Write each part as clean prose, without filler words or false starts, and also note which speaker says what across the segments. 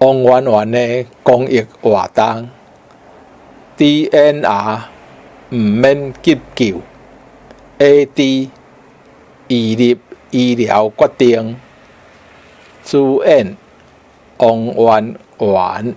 Speaker 1: 王媛媛的公益活动 ，DNR 唔免急救 ，AD 移入医疗决定，主演王媛媛。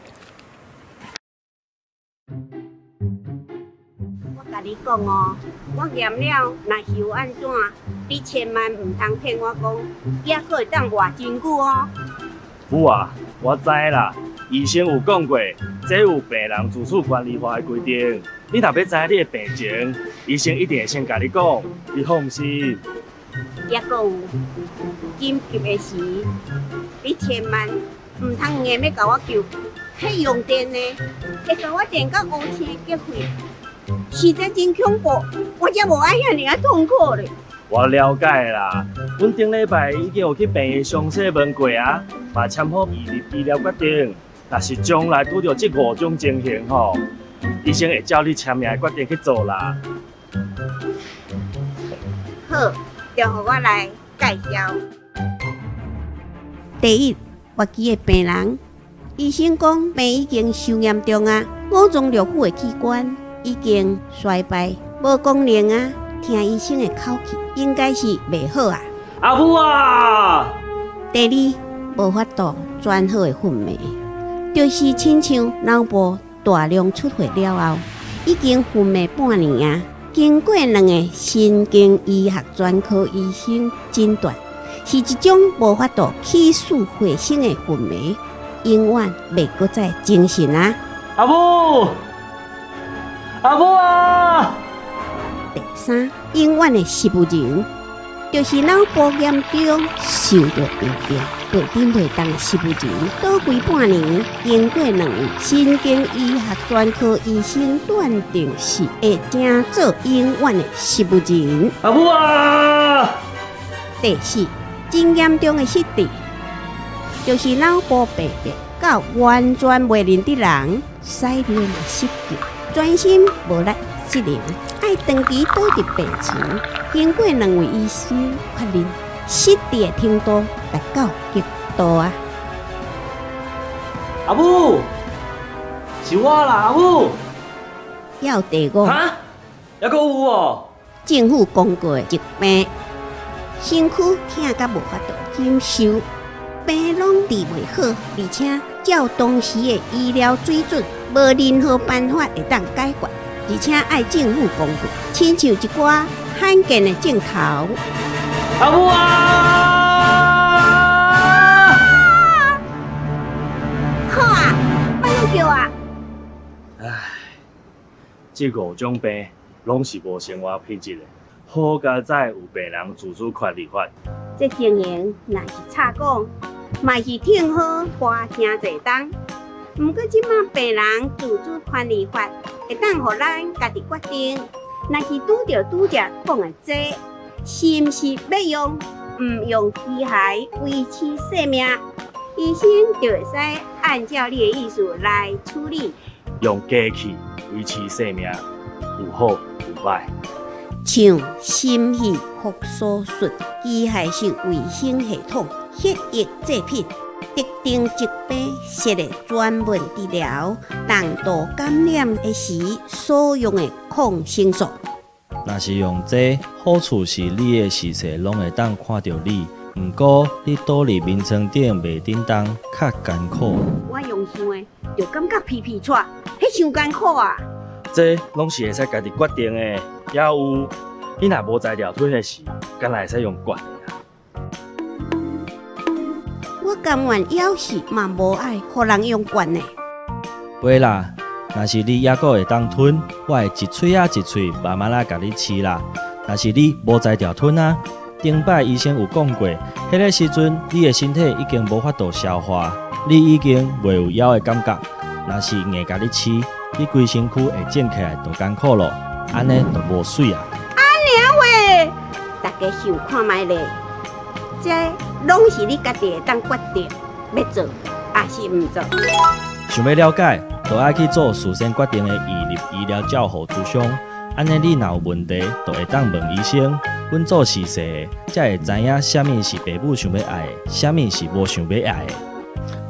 Speaker 2: 我甲你讲哦，我验了，若是有安怎，你千万唔通骗我讲，也可会当活真久哦。
Speaker 3: 母啊，我知啦，医生有讲过，这有病人自主管理法的规定。你若要知你的病情，医生一定会先甲你讲，你放心。
Speaker 2: 也搁有紧急的时，你千万唔通硬要甲我救，迄用电呢，会甲我电到乌青结血，实在真恐怖，我才无爱遐尔啊痛苦咧。
Speaker 3: 我了解啦，阮顶礼拜已经有去病院详细问过啊，嘛签好移入医疗决定。若是将来拄到这5种情形吼，医生会照你签名的决定去做啦。
Speaker 2: 好，就让我来介绍。第一，活期的病人，医生讲病已经受严重啊，五脏六腑的器官已经衰败，无功能啊。听医生的口气，应该是袂好啊。
Speaker 3: 阿母啊！
Speaker 2: 第二，无法度转好的昏迷，就是亲像脑部大量出血了后，已经昏迷半年啊。经过2个神经医学专科医生诊断，是一种无法度起死回生的昏迷，永远袂搁再精神啊！
Speaker 3: 阿母，阿母啊！
Speaker 2: 第三，永远的失不人，就是脑部严重受到病变，背顶袂当的失不人，倒规半年，经过2位神经医学专科医生断定是会成做永远的失不人。
Speaker 3: 阿母啊！
Speaker 2: 第四，真严重的失智，就是脑部病变到完全袂认得人，使念的失记，专心无力失灵。爱长期倒伫病床，经过2位医生确认，失智的程度达到极度啊！
Speaker 3: 阿母，是我啦，阿母。
Speaker 2: 要第5，
Speaker 3: 哈？还阁有哦？
Speaker 2: 政府公告的疾病，身躯疼甲无法度忍受，病拢治袂好，而且照当时的医疗水准，无任何办法会当解决。而且爱政府公布，亲像一寡罕见的镜头。
Speaker 3: 阿母啊！
Speaker 2: 好啊，别乱叫啊！
Speaker 3: 唉，这5种病拢是无生活品质的，好佳在有病人自主权利法。
Speaker 2: 这情形若是差讲，嘛是挺好花真侪当。毋过即马病人自主权利法会当互咱家己决定，若是拄则讲的这，是毋是要用毋用机械维持生命？医生就会使按照你的意思来处理。
Speaker 3: 用机器维持生命，有好有歹。
Speaker 2: 像心肺复苏术、机械性卫生系统、血液制品。特定疾病适的专门治疗，重度感染的时所用的抗生素。
Speaker 4: 若是用这，好处是你的视线拢会当看到你，毋过你倒伫眠床顶袂叮当，较艰苦。
Speaker 2: 我用想的，就感觉皮皮喘，迄伤艰苦啊！
Speaker 3: 这拢是会使家己决定的，也有你若无在条腿的时，敢若会使用管的。
Speaker 2: 我甘愿要是嘛无爱，互人用惯呢。
Speaker 4: 袂啦，若是你还阁会当吞，我会一喙仔一喙慢慢甲你饲啦。若是你无在条吞啊，顶摆医生有讲过，迄个时阵你的身体已经无法度消化，你已经袂有枵的感觉。若是硬甲你饲，你规身躯会肿起来就艰苦咯，安尼就无水啊。
Speaker 2: 喂，大家想看卖咧，这拢是你家己会当决定，要做还是毋做。
Speaker 4: 想要了解，就爱去做事先决定的移入医疗照护咨询。安尼你若有问题，就会当问医生。阮做实习的，才会知影啥物是爸母想要爱的，啥物是无想要爱的。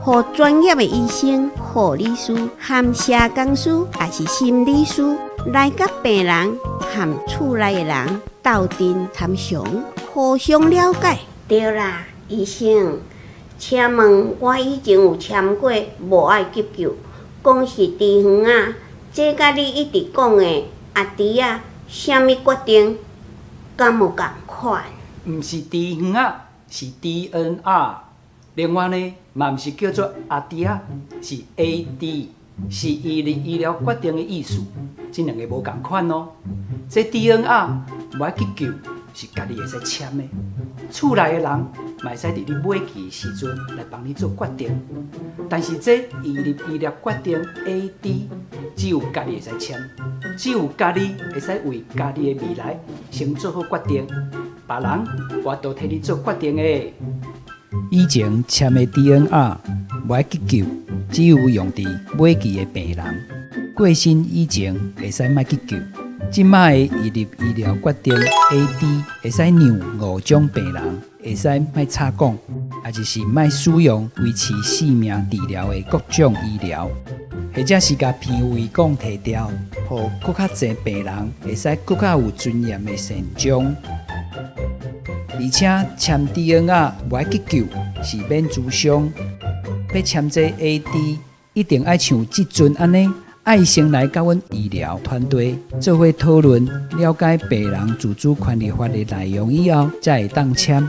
Speaker 2: 和专业的医生、护理师、和社工师，也是心理师来甲病人和厝内的人斗阵参详，互相了解。对啦，医生，请问我以前有签过无爱急救，讲是猪园啊，这甲你一直讲的阿弟啊，啥物决定，敢有共款？
Speaker 5: 毋是 D 园啊，是 DNR。另外呢，嘛毋是叫做阿弟啊，是 AD， 是医疗决定的意思。这两个无共款哦。这 DNR 无爱急救，是家己会使签的。厝内的人嘛会使伫你买机的时阵来帮你做决定。但是这医疗决定 AD， 只有家己会使签，只有家己会使为家己的未来先做好决定。别人我都替你做决定的。以前签的 DNR 无爱急救，只有用伫买机的病人。过身以前会使莫急救。即摆的医疗决定 AD 会使让5种病人会使莫插管，也就是莫使用维持性命治疗的各种医疗，或者是甲鼻胃管摕掉，互更较侪病人会使更较有尊严的善终。而且签 DNR 无爱急救是免咨商，要签这 AD 一定爱像即阵安尼。爱先来甲阮医疗团队做伙讨论，了解病人自主权利法的内容以后，才会当签。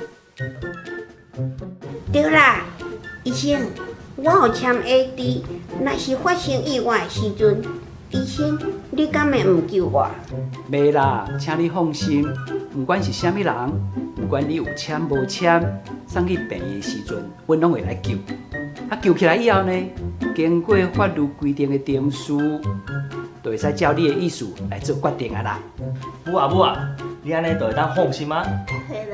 Speaker 2: 对啦，医生，我有签 AD， 若是发生意外的时阵，医生，你敢会毋救我？
Speaker 5: 袂啦，请你放心，不管是啥物人，不管你有签无签，送去病院的时阵，阮拢会来救。救起来以后呢，经过法律规定的程序，就会使照你的意思来做决定啊啦。
Speaker 4: 母啊，你安尼就会当放心啊？
Speaker 2: 嘿